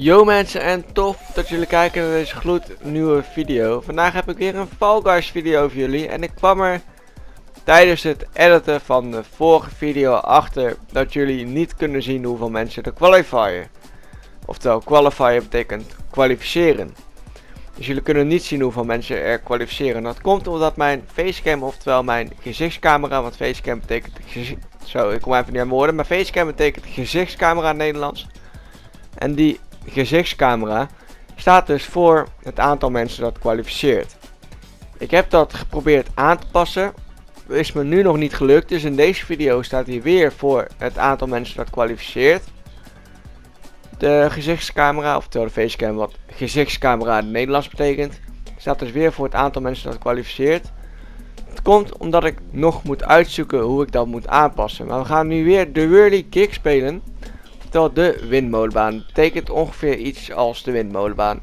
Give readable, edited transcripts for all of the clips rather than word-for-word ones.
Yo mensen, en tof dat jullie kijken naar deze gloednieuwe video. Vandaag heb ik weer een Fall Guys video voor jullie. En ik kwam er tijdens het editen van de vorige video achter dat jullie niet kunnen zien hoeveel mensen er qualifieren. Oftewel, qualifieren betekent kwalificeren. Dus jullie kunnen niet zien hoeveel mensen er kwalificeren. Dat komt omdat mijn facecam, oftewel mijn gezichtscamera, want facecam betekent zo, ik kom even niet aan mijn woorden, maar facecam betekent gezichtscamera in het Nederlands. En die gezichtscamera staat dus voor het aantal mensen dat kwalificeert. Ik heb dat geprobeerd aan te passen. Dat is me nu nog niet gelukt. Dus in deze video staat hij weer voor het aantal mensen dat kwalificeert. De gezichtscamera, oftewel de facecam, wat gezichtscamera in het Nederlands betekent, staat dus weer voor het aantal mensen dat kwalificeert. Het komt omdat ik nog moet uitzoeken hoe ik dat moet aanpassen. Maar we gaan nu weer de Whirly Gig spelen. Oftewel de windmolenbaan. Dat betekent ongeveer iets als de windmolenbaan.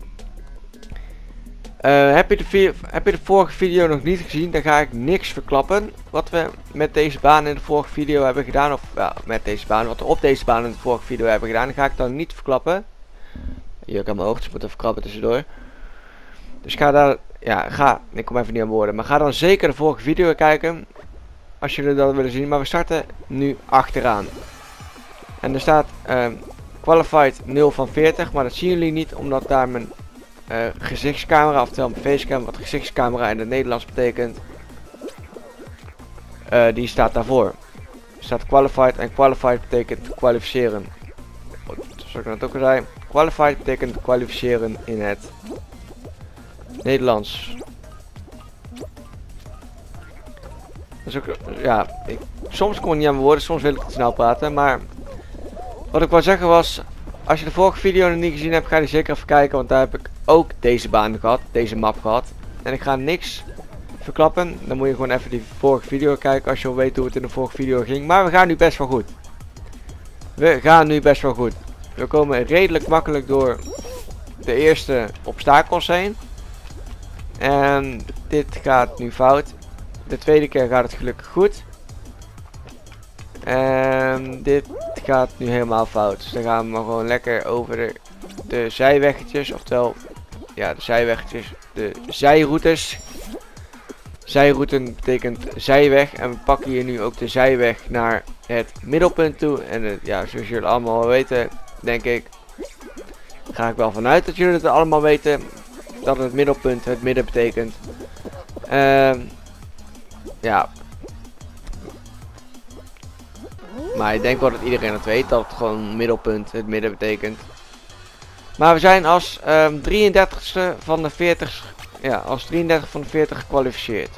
Heb je de vorige video nog niet gezien, dan ga ik niks verklappen. Wat we met deze baan in de vorige video hebben gedaan. Of ja, met deze baan, wat we op deze baan in de vorige video hebben gedaan. Dat ga ik dan niet verklappen. Hier kan mijn oogjes moeten verklappen tussendoor. Dus ga daar, ja, ik kom even niet aan woorden. Maar ga dan zeker de vorige video kijken. Als jullie dat willen zien. Maar we starten nu achteraan. En er staat qualified 0 van 40, maar dat zien jullie niet omdat daar mijn gezichtscamera, oftewel mijn facecam, wat gezichtscamera in het Nederlands betekent, die staat daarvoor. Er staat qualified en qualified betekent kwalificeren. Zoals ik net ook al zei, qualified betekent kwalificeren in het Nederlands. Dus ook, ja, soms kom ik niet aan mijn woorden, soms wil ik te snel praten, maar wat ik wou zeggen was, als je de vorige video nog niet gezien hebt, ga die zeker even kijken, want daar heb ik ook deze baan gehad, deze map gehad. En ik ga niks verklappen, dan moet je gewoon even die vorige video kijken als je wil weten hoe het in de vorige video ging. Maar we gaan nu best wel goed. We komen redelijk makkelijk door de eerste obstakels heen. En dit gaat nu fout. De tweede keer gaat het gelukkig goed. En dit gaat nu helemaal fout. Dus dan gaan we maar gewoon lekker over de zijweggetjes. Oftewel, ja, de zijweggetjes. De zijroutes. Zijrouten betekent zijweg. En we pakken hier nu ook de zijweg naar het middelpunt toe. En ja, zoals jullie allemaal weten, denk ik, ga ik wel vanuit dat jullie het allemaal weten. Dat het middelpunt het midden betekent. Ja. Maar ik denk wel dat iedereen het weet, dat het gewoon middelpunt het midden betekent. Maar we zijn als 33ste van de 40, ja, als 33 van de 40 gekwalificeerd.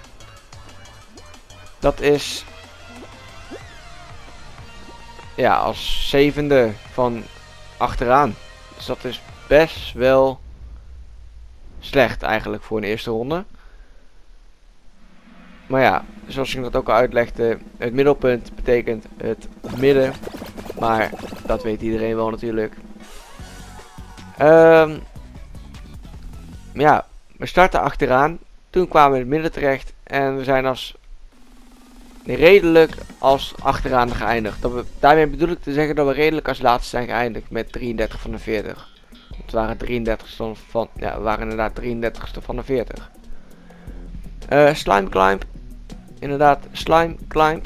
Dat is, ja, als 7e van achteraan. Dus dat is best wel slecht eigenlijk voor een eerste ronde. Maar ja, zoals ik dat ook al uitlegde, het middelpunt betekent het midden. Maar dat weet iedereen wel natuurlijk. Ja, we starten achteraan. Toen kwamen we in het midden terecht. En we zijn redelijk als achteraan geëindigd. Daarmee bedoel ik te zeggen dat we redelijk als laatste zijn geëindigd met 33 van de 40. Het waren 33ste van, ja, we waren inderdaad 33ste van de 40. Slime climb. Inderdaad, slime climb.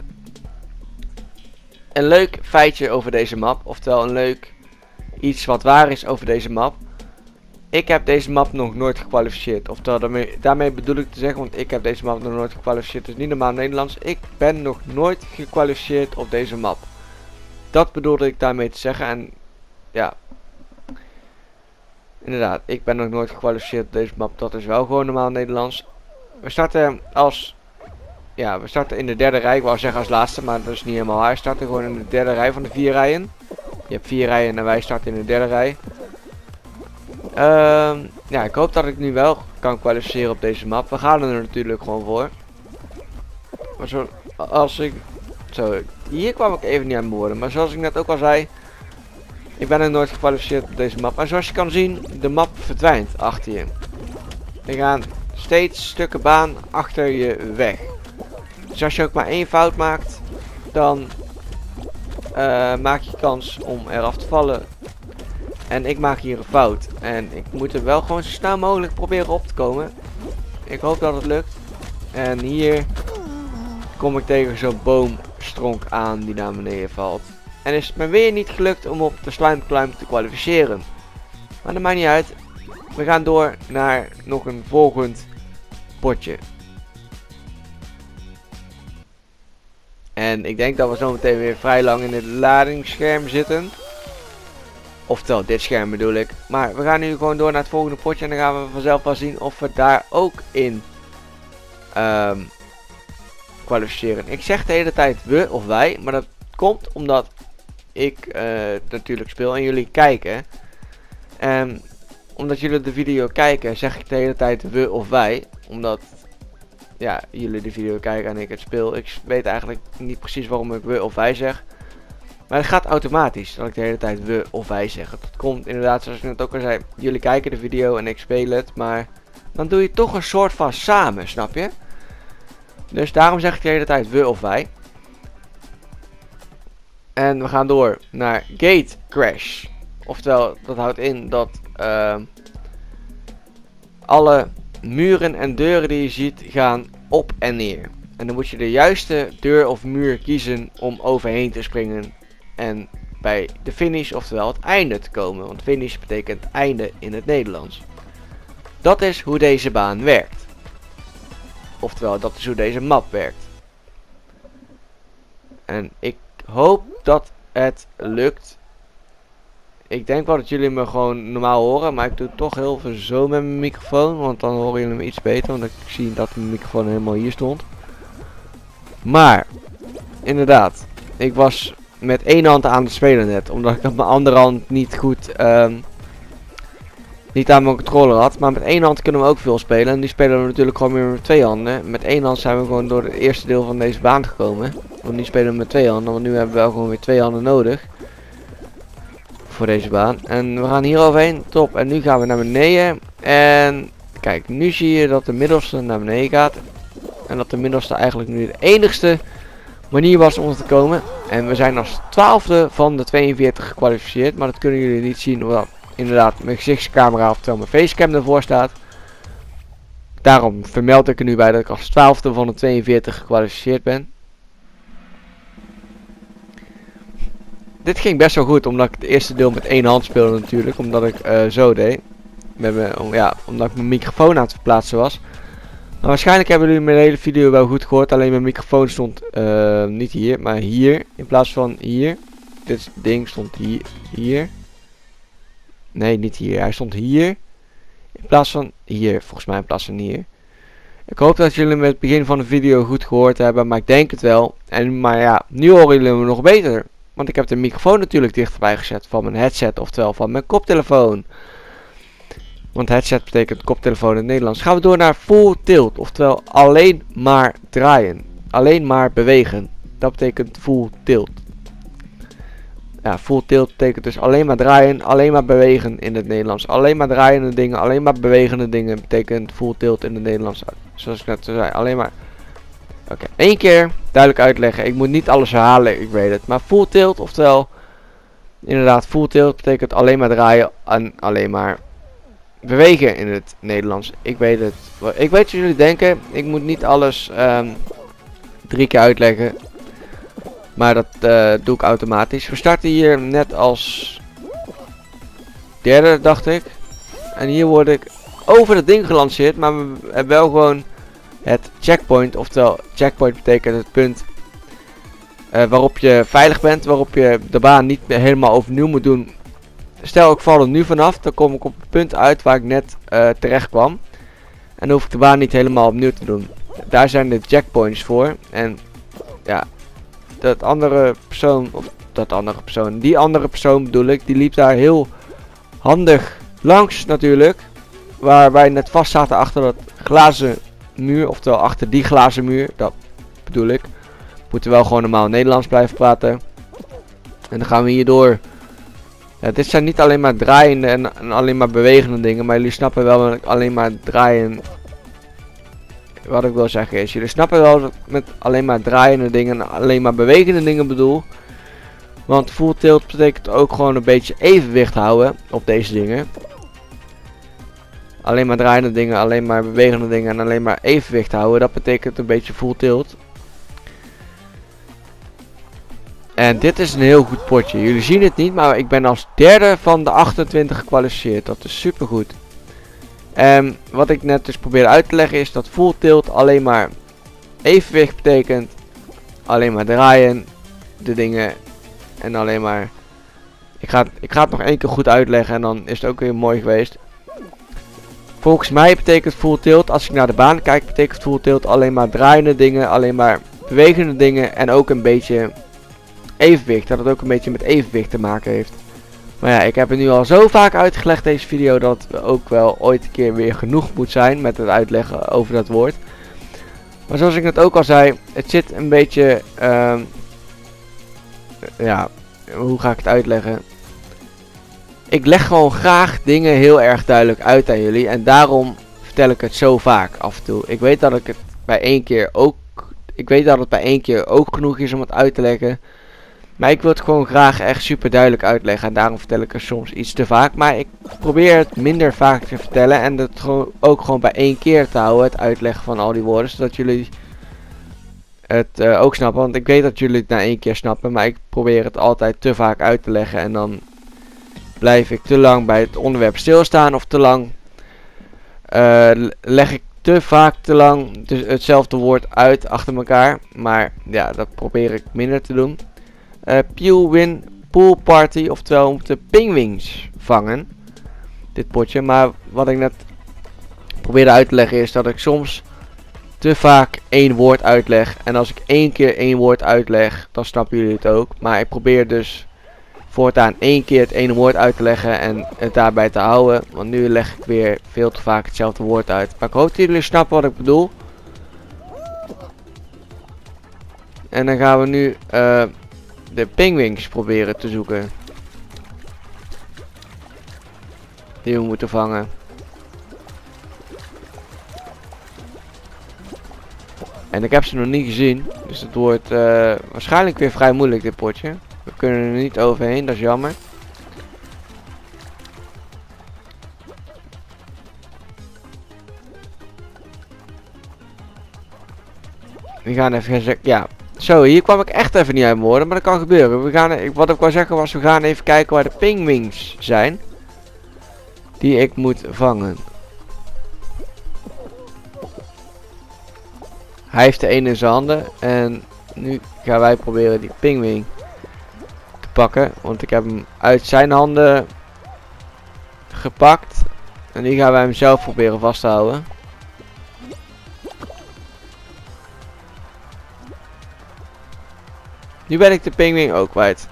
Een leuk feitje over deze map. Oftewel een leuk iets wat waar is over deze map. Ik heb deze map nog nooit gekwalificeerd. Oftewel, daarmee bedoel ik te zeggen, want ik heb deze map nog nooit gekwalificeerd. Dus niet normaal Nederlands. Ik ben nog nooit gekwalificeerd op deze map. Dat bedoelde ik daarmee te zeggen. En ja, inderdaad, ik ben nog nooit gekwalificeerd op deze map. Dat is wel gewoon normaal Nederlands. We starten als, ja, we starten in de derde rij. Ik wou zeggen als laatste, maar dat is niet helemaal waar. We starten gewoon in de derde rij van de 4 rijen. Je hebt 4 rijen en wij starten in de derde rij. Ja, ik hoop dat ik nu wel kan kwalificeren op deze map. We gaan er natuurlijk gewoon voor. Maar hier kwam ik even niet aan mijn woorden. Maar zoals ik net ook al zei, ik ben er nooit gekwalificeerd op deze map. Maar zoals je kan zien, de map verdwijnt achter je. Er gaan steeds stukken baan achter je weg. Dus als je ook maar 1 fout maakt, dan maak je kans om eraf te vallen En ik maak hier een fout. En ik moet er wel gewoon zo snel mogelijk proberen op te komen. Ik hoop dat het lukt. En hier kom ik tegen zo'n boomstronk aan die naar beneden valt. En is het me weer niet gelukt om op de slime climb te kwalificeren. Maar dat maakt niet uit. We gaan door naar nog een volgend potje. En ik denk dat we zo meteen weer vrij lang in het ladingsscherm zitten. Oftewel, dit scherm bedoel ik. Maar we gaan nu gewoon door naar het volgende potje. En dan gaan we vanzelf wel zien of we daar ook in kwalificeren. Ik zeg de hele tijd we of wij. Maar dat komt omdat ik natuurlijk speel en jullie kijken. En omdat jullie de video kijken, zeg ik de hele tijd we of wij. Omdat ja, jullie de video kijken en ik het speel. Ik weet eigenlijk niet precies waarom ik we of wij zeg. Maar het gaat automatisch dat ik de hele tijd we of wij zeg. Dat komt inderdaad, zoals ik net ook al zei. Jullie kijken de video en ik speel het. Maar dan doe je toch een soort van samen, snap je? Dus daarom zeg ik de hele tijd we of wij. En we gaan door naar Gate Crash. Oftewel, dat houdt in dat alle muren en deuren die je ziet gaan op en neer. En dan moet je de juiste deur of muur kiezen om overheen te springen. En bij de finish, oftewel het einde te komen. Want finish betekent einde in het Nederlands. Dat is hoe deze baan werkt. Oftewel, dat is hoe deze map werkt. En ik hoop dat het lukt. Ik denk wel dat jullie me gewoon normaal horen. Maar ik doe toch heel veel zo met mijn microfoon. Want dan horen jullie me iets beter. Want ik zie dat mijn microfoon helemaal hier stond. Maar, inderdaad. Ik was met één hand aan het spelen net. Omdat ik met mijn andere hand niet goed... niet aan mijn controller had. Maar met één hand kunnen we ook veel spelen. En die spelen we natuurlijk gewoon weer met twee handen. Met één hand zijn we gewoon door het eerste deel van deze baan gekomen. Want nu spelen we met twee handen. Want nu hebben we wel gewoon weer twee handen nodig. Voor deze baan. En we gaan hier overheen. Top. En nu gaan we naar beneden. En kijk, nu zie je dat de middelste naar beneden gaat. En dat de middelste eigenlijk nu de enigste manier was om er te komen. En we zijn als 12e van de 42 gekwalificeerd. Maar dat kunnen jullie niet zien. Omdat inderdaad mijn gezichtscamera, oftewel mijn facecam ervoor staat. Daarom vermeld ik er nu bij dat ik als 12e van de 42 gekwalificeerd ben. Dit ging best wel goed, omdat ik het eerste deel met één hand speelde natuurlijk. Omdat ik zo deed. Omdat ik mijn microfoon aan het verplaatsen was. Maar waarschijnlijk hebben jullie mijn hele video wel goed gehoord. Alleen mijn microfoon stond niet hier, maar hier. In plaats van hier. Dit ding stond hier. Nee, niet hier. Hij stond hier. In plaats van hier. Volgens mij in plaats van hier. Ik hoop dat jullie met het begin van de video goed gehoord hebben. Maar ik denk het wel. Maar ja, nu horen jullie me nog beter. Want ik heb de microfoon natuurlijk dichterbij gezet van mijn headset. Oftewel van mijn koptelefoon. Want headset betekent koptelefoon in het Nederlands. Gaan we door naar full tilt. Oftewel alleen maar draaien. Alleen maar bewegen. Dat betekent full tilt. Ja, full tilt betekent dus alleen maar draaien. Alleen maar bewegen in het Nederlands. Alleen maar draaiende dingen. Alleen maar bewegende dingen betekent full tilt in het Nederlands. Zoals ik net zei. Alleen maar... Oké, één keer duidelijk uitleggen. Ik moet niet alles herhalen, ik weet het. Maar full tilt, oftewel... Inderdaad, full tilt betekent alleen maar draaien en alleen maar... bewegen in het Nederlands. Ik weet het. Ik weet wat jullie denken. Ik moet niet alles 3 keer uitleggen. Maar dat doe ik automatisch. We starten hier net als derde, dacht ik. En hier word ik over het ding gelanceerd. Maar we hebben wel gewoon het checkpoint. Oftewel, checkpoint betekent het punt waarop je veilig bent. Waarop je de baan niet helemaal overnieuw moet doen. Stel ik val er nu vanaf, dan kom ik op het punt uit waar ik net terecht kwam. En dan hoef ik de baan niet helemaal opnieuw te doen. Daar zijn de checkpoints voor. En ja, die andere persoon bedoel ik, die liep daar heel handig langs natuurlijk. Waar wij net vast zaten achter dat glazen muur, oftewel achter die glazen muur, dat bedoel ik. We moeten wel gewoon normaal Nederlands blijven praten. En dan gaan we hierdoor. Ja, dit zijn niet alleen maar draaiende en alleen maar bewegende dingen, maar jullie snappen wel dat ik alleen maar draaien. Wat ik wil zeggen is, jullie snappen wel dat ik met alleen maar draaiende dingen en alleen maar bewegende dingen bedoel. Want full tilt betekent ook gewoon een beetje evenwicht houden op deze dingen. Alleen maar draaiende dingen, alleen maar bewegende dingen en alleen maar evenwicht houden. Dat betekent een beetje full tilt. En dit is een heel goed potje. Jullie zien het niet, maar ik ben als derde van de 28 gekwalificeerd. Dat is super goed. En wat ik net dus probeerde uit te leggen is dat full tilt alleen maar evenwicht betekent. Alleen maar draaien, de dingen en alleen maar... Ik ga het nog één keer goed uitleggen en dan is het ook weer mooi geweest. Volgens mij betekent full tilt, als ik naar de baan kijk, betekent full tilt alleen maar draaiende dingen, alleen maar bewegende dingen en ook een beetje evenwicht. Dat het ook een beetje met evenwicht te maken heeft. Maar ja, ik heb het nu al zo vaak uitgelegd deze video dat het ook wel ooit een keer weer genoeg moet zijn met het uitleggen over dat woord. Maar zoals ik net ook al zei, het zit een beetje, ja, hoe ga ik het uitleggen? Ik leg gewoon graag dingen heel erg duidelijk uit aan jullie en daarom vertel ik het zo vaak af en toe. Ik weet dat ik het bij één keer ook genoeg is om het uit te leggen. Maar ik wil het gewoon graag echt super duidelijk uitleggen en daarom vertel ik het soms iets te vaak. Maar ik probeer het minder vaak te vertellen en het ook gewoon bij één keer te houden, het uitleggen van al die woorden. Zodat jullie het ook snappen, want ik weet dat jullie het na één keer snappen. Maar ik probeer het altijd te vaak uit te leggen en dan blijf ik te lang bij het onderwerp stilstaan of te lang leg ik te vaak te lang hetzelfde woord uit achter elkaar. Maar ja, dat probeer ik minder te doen. Win Pool Party, oftewel om de pingwings vangen. Dit potje, maar wat ik net probeerde uit te leggen is dat ik soms te vaak één woord uitleg. En als ik één keer één woord uitleg, dan snappen jullie het ook. Maar ik probeer dus voortaan één keer het ene woord uit te leggen en het daarbij te houden. Want nu leg ik weer veel te vaak hetzelfde woord uit. Maar ik hoop dat jullie snappen wat ik bedoel. En dan gaan we nu de pingwings proberen te zoeken. Die we moeten vangen. En ik heb ze nog niet gezien. Dus het wordt waarschijnlijk weer vrij moeilijk dit potje. We kunnen er niet overheen, dat is jammer. We gaan even zeggen, ja. Zo, hier kwam ik echt even niet uit mijn woorden, maar dat kan gebeuren. Wat ik wou zeggen was, we gaan even kijken waar de pingwings zijn. Die ik moet vangen. Hij heeft de ene in zijn handen en nu gaan wij proberen die pingwing te pakken. Want ik heb hem uit zijn handen gepakt. En nu gaan wij hem zelf proberen vast te houden. Nu ben ik de pingwing ook kwijt.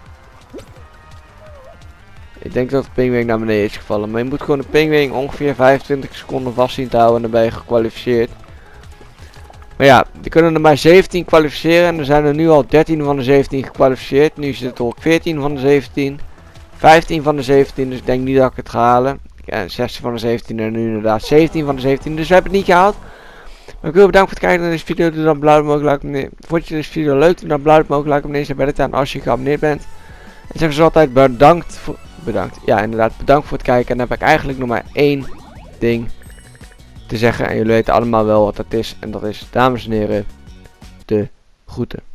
Ik denk dat de pingwing naar beneden is gevallen. Maar je moet gewoon de pingwing ongeveer 25 seconden vast zien te houden en dan ben je gekwalificeerd. Maar ja, er kunnen er maar 17 kwalificeren en er zijn er nu al 13 van de 17 gekwalificeerd. Nu zit er ook 14 van de 17, 15 van de 17, dus ik denk niet dat ik het ga halen. Ja, 16 van de 17 en nu inderdaad 17 van de 17, dus we hebben het niet gehaald. Maar ik wil bedanken voor het kijken naar deze video. Doe dan blauw mogelijk like. Vond je deze video leuk? Doe dan blauw mogelijk abonneer. Zet bij de aan als je geabonneerd bent. En zeg dus altijd bedankt voor... Ja, inderdaad, bedankt voor het kijken. En dan heb ik eigenlijk nog maar één ding te zeggen. En jullie weten allemaal wel wat dat is. En dat is, dames en heren, de groeten.